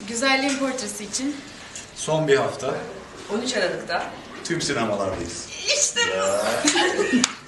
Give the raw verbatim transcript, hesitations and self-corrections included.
Güzelliğin portresi için. Son bir hafta on üç Aralık'ta tüm sinemalardayız. İşte bu.